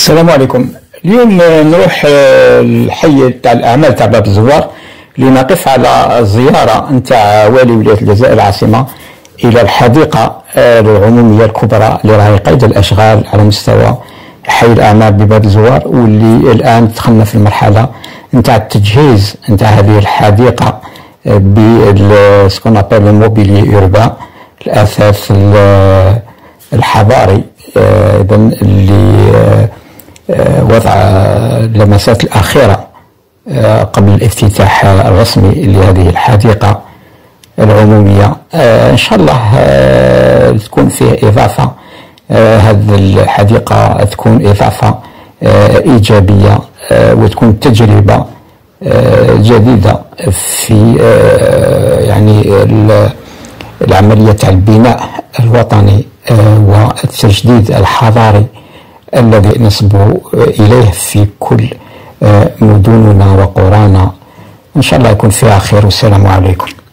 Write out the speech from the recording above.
السلام عليكم. اليوم نروح الحي تاع الاعمال تاع باب الزوار لنقف على زياره نتاع والي ولايه الجزائر العاصمه الى الحديقه العموميه الكبرى اللي راهي قيد الاشغال على مستوى حي الاعمال بباب الزوار، واللي الان دخلنا في المرحله نتاع التجهيز نتاع هذه الحديقه بالسكون ابل الموبيلي اوربان، الاثاث الحضاري اذا اللي وضع اللمسات الأخيرة قبل الافتتاح الرسمي لهذه الحديقة العمومية. إن شاء الله تكون فيه إضافة، هذه الحديقة تكون إضافة إيجابية وتكون تجربة جديدة في يعني العملية تاع البناء الوطني والتجديد الحضاري الذي نصبو إليه في كل مدننا وقرانا. إن شاء الله يكون فيها خير، والسلام عليكم.